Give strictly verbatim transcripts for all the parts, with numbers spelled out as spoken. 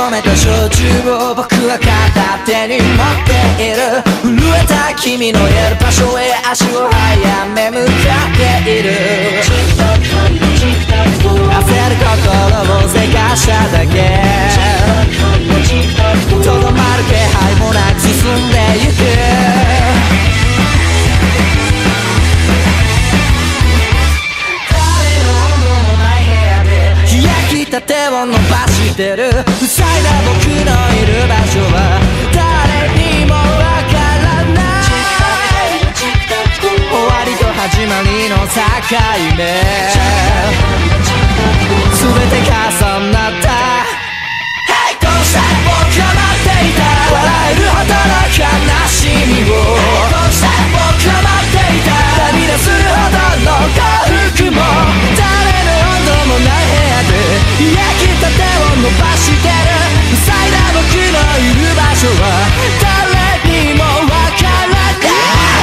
込めた焼酎を僕は片手に持っている。震えた君のいる場所へ足を早め向かっている。焦る心をせかしただけ、とどまる気配もなく進んでゆく。た手を伸ばしてる。塞いだ僕のいる場所は誰にもわからない。終わりと始まりの境目、全て重なった。Hey! どうして僕は待っていた。笑えるほどの悲しみを。どうして僕は待っていた。涙するほどの幸福も。誰の温度もない部屋で焼きたてを伸ばしてる。塞いだ僕のいる場所は誰にもわからない。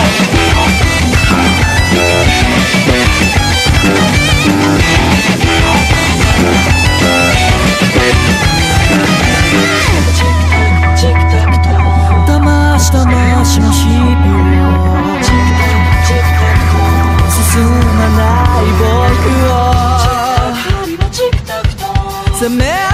魂魂の日々を進まない僕を責め